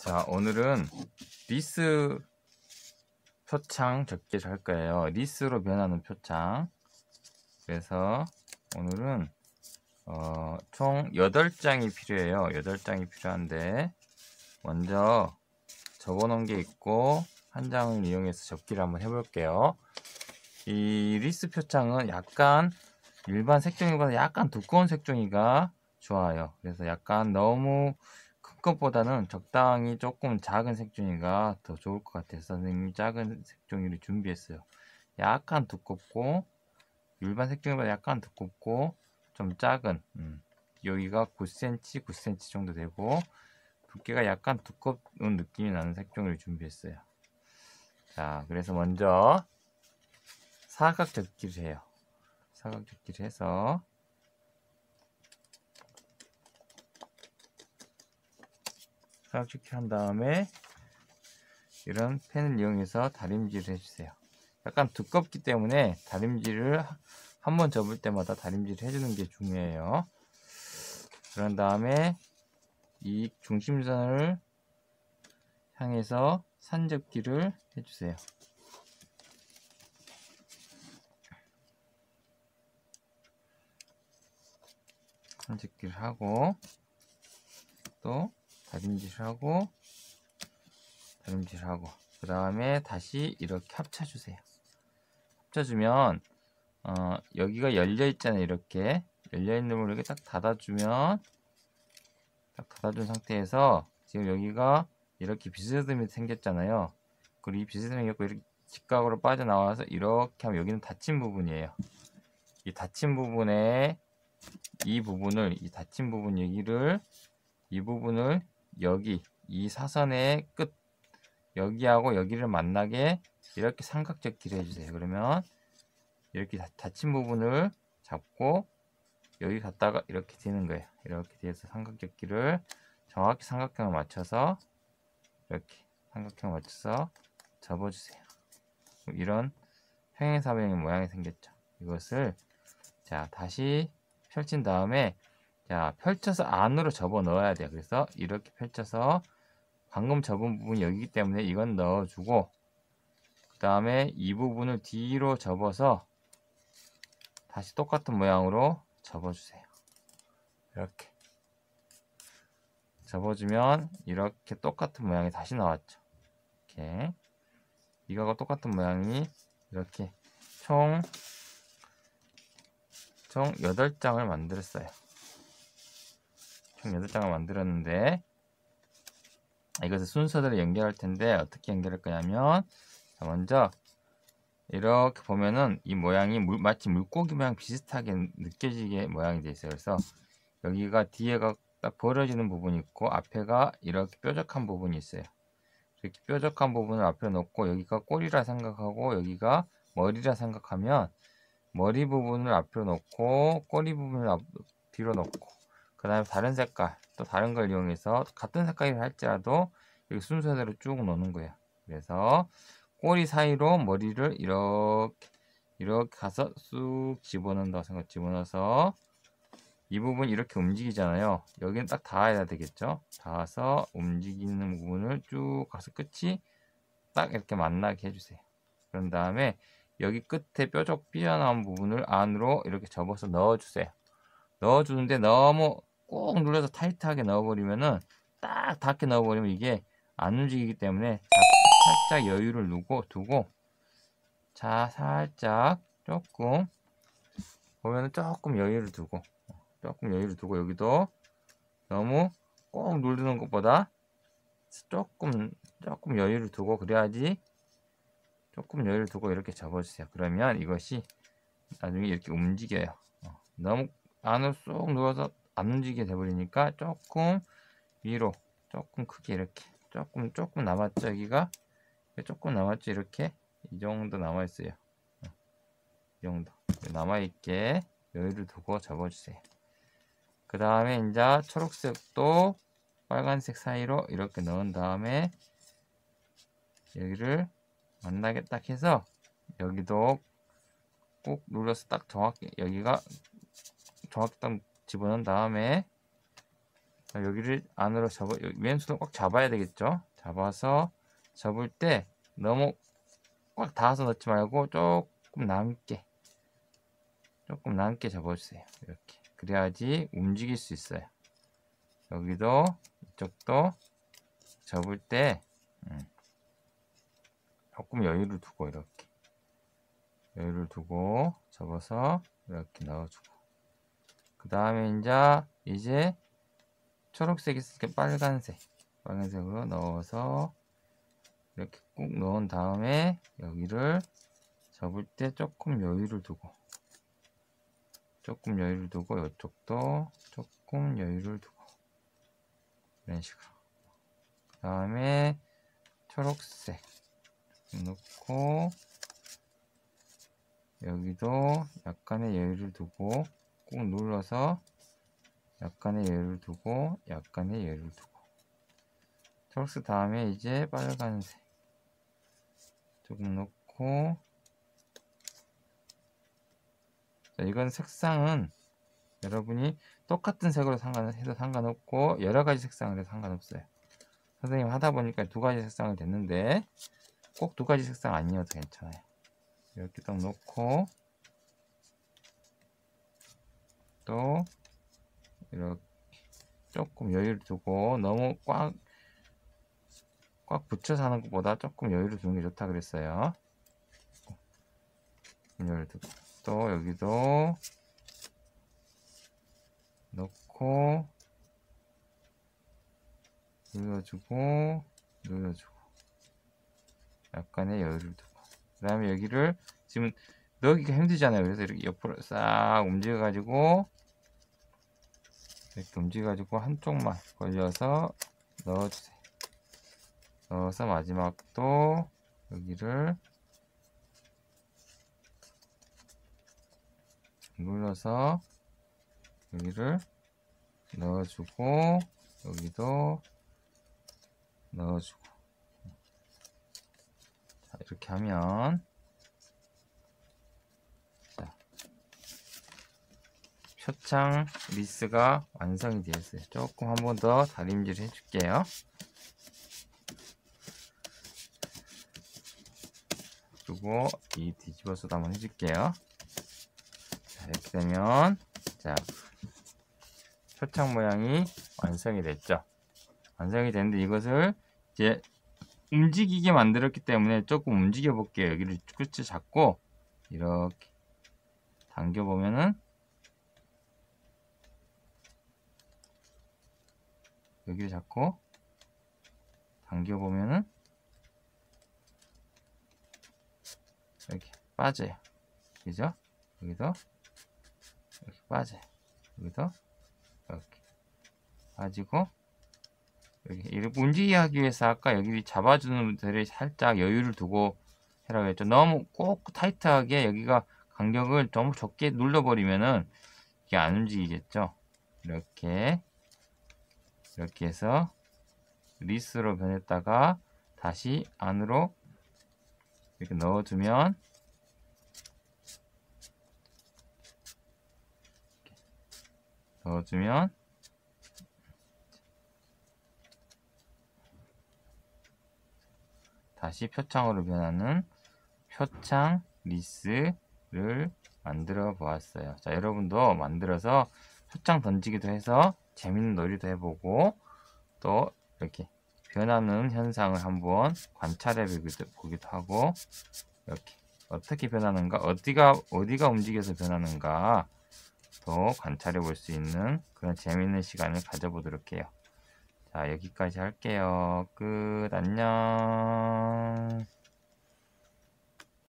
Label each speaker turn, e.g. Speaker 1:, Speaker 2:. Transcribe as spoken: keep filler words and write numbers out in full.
Speaker 1: 자, 오늘은 리스 표창 적기를 할 거예요. 리스로 변하는 표창. 그래서 오늘은 어, 총 여덟 장이 필요해요. 여덟 장이 필요한데 먼저 적어 놓은 게 있고 한 장을 이용해서 접기를 한번 해볼게요. 이 리스 표창은 약간 일반 색종이보다 약간 두꺼운 색종이가 좋아요. 그래서 약간 너무 큰 것보다는 적당히 조금 작은 색종이가 더 좋을 것 같아서 선생님이 작은 색종이를 준비했어요. 약간 두껍고 일반 색종이보다 약간 두껍고 좀 작은 음, 여기가 구 센티미터, 구 센티미터 정도 되고 두께가 약간 두꺼운 느낌이 나는 색종이를 준비했어요. 자, 그래서 먼저 사각 접기를 해요. 사각 접기를 해서 사각 접기를 한 다음에 이런 펜을 이용해서 다림질을 해주세요. 약간 두껍기 때문에 다림질을 한 번 접을 때마다 다림질을 해주는 게 중요해요. 그런 다음에 이 중심선을 향해서 산접기를 해주세요. 산접기를 하고 또 다림질을 하고 다림질을 하고 그 다음에 다시 이렇게 합쳐주세요. 합쳐주면 어, 여기가 열려 있잖아요. 이렇게 열려 있는 걸 이렇게 딱 닫아주면 딱 닫아준 상태에서 지금 여기가 이렇게 비스듬히 생겼잖아요. 그리고 이 비스듬히 생겼고 이렇게 직각으로 빠져나와서 이렇게 하면 여기는 닫힌 부분이에요. 이 닫힌 부분에 이 부분을 이 닫힌 부분 여기를 이 부분을 여기 이 사선의 끝 여기하고 여기를 만나게 이렇게 삼각접기를 해주세요. 그러면 이렇게 닫힌 부분을 잡고 여기 갔다가 이렇게 되는 거예요. 이렇게 돼서 삼각접기를 정확히 삼각형을 맞춰서 이렇게 삼각형을 맞춰서 접어주세요. 이런 평행사변의 모양이 생겼죠. 이것을 자 다시 펼친 다음에 자 펼쳐서 안으로 접어 넣어야 돼요. 그래서 이렇게 펼쳐서 방금 접은 부분이 여기기 때문에 이건 넣어주고 그 다음에 이 부분을 뒤로 접어서 다시 똑같은 모양으로 접어주세요. 이렇게 접어주면 이렇게 똑같은 모양이 다시 나왔죠. 이렇게 이거하고 똑같은 모양이 이렇게 총, 총 여덟 장을 만들었어요. 총 여덟 장을 만들었는데 이것을 순서대로 연결할 텐데 어떻게 연결할 거냐면 자, 먼저 이렇게 보면은 이 모양이 물, 마치 물고기 모양 비슷하게 느껴지게 모양이 되어 있어요. 그래서 여기가 뒤에가 딱 벌어지는 부분이 있고 앞에가 이렇게 뾰족한 부분이 있어요. 이렇게 뾰족한 부분을 앞에 놓고 여기가 꼬리라 생각하고 여기가 머리라 생각하면 머리 부분을 앞으로 놓고 꼬리 부분을 앞, 뒤로 놓고 그 다음에 다른 색깔 또 다른 걸 이용해서 같은 색깔을 할지라도 여기 순서대로 쭉 놓는 거예요. 그래서 꼬리 사이로 머리를 이렇게 이렇게 가서 쑥 집어넣는다고 생각 집어넣어서 이 부분 이렇게 움직이잖아요. 여기는 딱 닿아야 되겠죠. 닿아서 움직이는 부분을 쭉 가서 끝이 딱 이렇게 만나게 해주세요. 그런 다음에 여기 끝에 뾰족 삐져나온 부분을 안으로 이렇게 접어서 넣어주세요. 넣어주는데 너무 꾹 눌러서 타이트하게 넣어버리면은 딱 닿게 넣어버리면 이게 안 움직이기 때문에 살짝 여유를 두고 두고 자 살짝 조금 보면은 조금 여유를 두고 조금 여유를 두고 여기도 너무 꼭 누르는 것보다 조금 조금 여유를 두고 그래야지 조금 여유를 두고 이렇게 접어주세요. 그러면 이것이 나중에 이렇게 움직여요. 어, 너무 안으로 쏙 누워서 안 움직이게 돼버리니까 조금 위로 조금 크게 이렇게 조금 조금 남았죠. 여기가 조금 남았죠. 이렇게 이 정도 남아있어요. 어, 이 정도 남아있게 여유를 두고 접어주세요. 그 다음에 이제 초록색도 빨간색 사이로 이렇게 넣은 다음에 여기를 만나게 딱 해서 여기도 꾹 눌러서 딱 정확히 여기가 정확히 딱 집어넣은 다음에 자, 여기를 안으로 접어, 왼손을 꽉 잡아야 되겠죠. 잡아서 접을 때 너무 꽉 닿아서 넣지 말고 조금 남게 조금 남게 접어주세요. 이렇게 그래야지 움직일 수 있어요. 여기도 이쪽도 접을 때 음, 조금 여유를 두고 이렇게 여유를 두고 접어서 이렇게 넣어주고, 그 다음에 이제 이제 초록색 있으니까 빨간색 빨간색으로 넣어서 이렇게 꾹 넣은 다음에 여기를 접을 때 조금 여유를 두고 조금 여유를 두고 이쪽도 조금 여유를 두고 이런 식으로, 그 다음에 초록색 넣고 여기도 약간의 여유를 두고 꾹 눌러서 약간의 여유를 두고 약간의 여유를 두고, 초록색 다음에 이제 빨간색 조금 넣고, 자, 이건 색상은 여러분이 똑같은 색으로 상관해도 상관없고 여러가지 색상을 해도 상관없어요. 선생님 하다 보니까 두 가지 색상을 됐는데 꼭 두 가지 색상 아니어도 괜찮아요. 이렇게 딱 놓고 또 이렇게 조금 여유를 두고, 너무 꽉 꽉 붙여서 하는 것보다 조금 여유를 두는 게 좋다 그랬어요. 여유를 두고 또 여기도 넣고 눌러주고 눌러주고 약간의 여유를 두고, 그 다음에 여기를 지금 넣기가 힘들잖아요. 그래서 이렇게 옆으로 싹 움직여 가지고 이렇게 움직여 가지고 한쪽만 걸려서 넣어주세요. 넣어서 마지막도 여기를 눌러서 여기를 넣어주고 여기도 넣어주고, 자, 이렇게 하면 자, 표창 리스가 완성이 되었어요. 조금 한 번 더 다림질 해줄게요. 그리고 이 뒤집어서도 한번 해줄게요. 자, 이렇게 되면 자, 표창 모양이 완성이 됐죠. 완성이 됐는데 이것을 이제 움직이게 만들었기 때문에 조금 움직여 볼게요. 여기를 끝을 잡고 이렇게 당겨 보면은 여기를 잡고 당겨 보면은 이렇게 빠져요. 그죠? 여기도 이렇게 빠져요. 여기도 이렇게 빠지고, 여기 이렇게 움직이게 하기 위해서 아까 여기 잡아주는 데를 살짝 여유를 두고 해라고 했죠. 너무 꼭 타이트하게 여기가 간격을 너무 적게 눌러버리면은 이게 안 움직이겠죠. 이렇게 이렇게 해서 리스로 변했다가 다시 안으로 이렇게 넣어주면 이렇게 넣어주면 다시 표창으로 변하는 표창 리스를 만들어 보았어요. 자, 여러분도 만들어서 표창 던지기도 해서 재밌는 놀이도 해보고 또 이렇게 변하는 현상을 한번 관찰해 보기도 하고, 이렇게 어떻게 변하는가, 어디가 어디가 움직여서 변하는가 또 관찰해 볼 수 있는 그런 재밌는 시간을 가져보도록 해요. 자, 여기까지 할게요. 끝. 안녕.